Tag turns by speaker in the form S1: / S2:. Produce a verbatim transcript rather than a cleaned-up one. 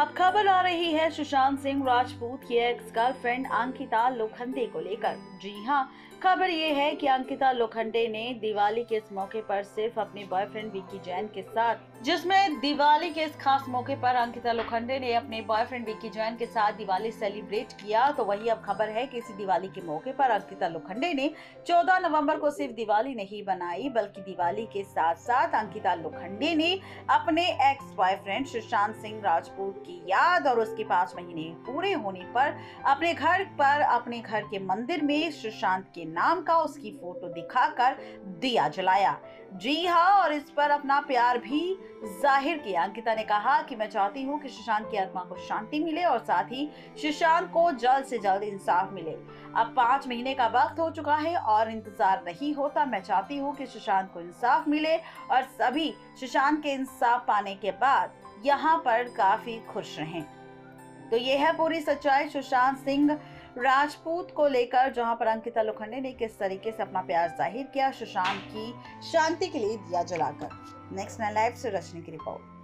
S1: अब खबर आ रही है सुशांत सिंह राजपूत की एक्स गर्लफ्रेंड अंकिता लोखंडे को लेकर। जी हां, खबर ये है कि अंकिता लोखंडे ने दिवाली के इस मौके पर सिर्फ अपने बॉयफ्रेंड विक्की जैन के साथ, जिसमें दिवाली के इस खास मौके पर अंकिता लोखंडे ने अपने बॉयफ्रेंड विक्की जैन के साथ दिवाली सेलिब्रेट किया। तो वही अब खबर है कि इसी दिवाली के मौके पर अंकिता लोखंडे ने चौदह नवंबर को सिर्फ दिवाली नहीं बनाई, बल्कि दिवाली के साथ साथ अंकिता लोखंडे ने अपने एक्स बॉयफ्रेंड सुशांत सिंह राजपूत की याद और उसके पांच महीने पूरे होने पर अपने घर पर अपने घर के मंदिर में सुशांत के नाम का उसकी फोटो दिखाकर दिया जलाया। जी हाँ, और इस पर अपना प्यार भी जाहिर किया। अंकिता ने कहा कि मैं चाहती हूँ कि सुशांत की आत्मा को शांति मिले और साथ ही सुशांत को जल्द से जल्द इंसाफ मिले। अब पांच महीने का वक्त हो चुका है और इंतजार नहीं होता। मैं चाहती हूँ कि सुशांत को इंसाफ मिले और सभी सुशांत के इंसाफ पाने के बाद यहाँ पर काफी खुश रहें। तो ये है पूरी सच्चाई सुशांत सिंह राजपूत को लेकर, जहां पर अंकिता लोखंडे ने किस तरीके से अपना प्यार जाहिर किया सुशांत की शांति के लिए दिया जलाकर। नेक्स्ट नाइन लाइव से रचनी की रिपोर्ट।